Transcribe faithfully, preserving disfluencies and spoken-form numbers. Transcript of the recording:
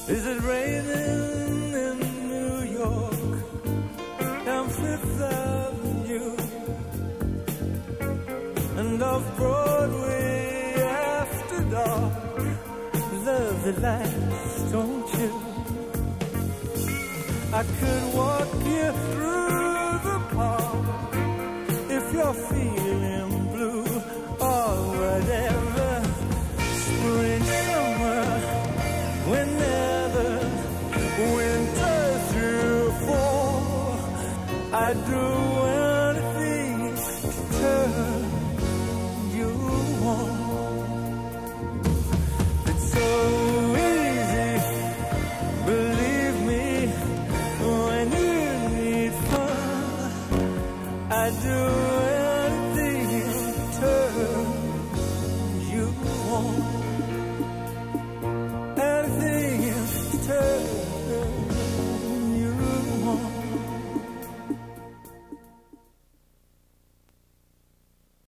Is it raining in New York, down Fifth Avenue, and off Broadway after dark? Love the lights, don't you? I could walk you through the park if you're feeling blue or whatever. Spring, summer, whenever, winter through fall, I do